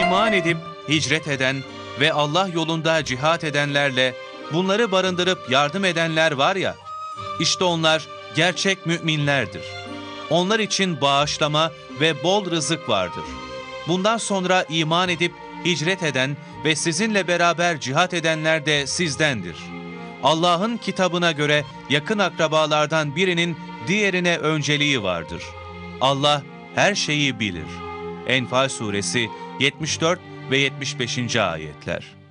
iman edip hicret eden ve Allah yolunda cihat edenlerle bunları barındırıp yardım edenler var ya, işte onlar gerçek müminlerdir. Onlar için bağışlama ve bol rızık vardır. Bundan sonra iman edip hicret eden ve sizinle beraber cihat edenler de sizdendir. Allah'ın kitabına göre yakın akrabalardan birinin diğerine önceliği vardır. Allah her şeyi bilir. Enfal suresi 74 ve 75. ayetler.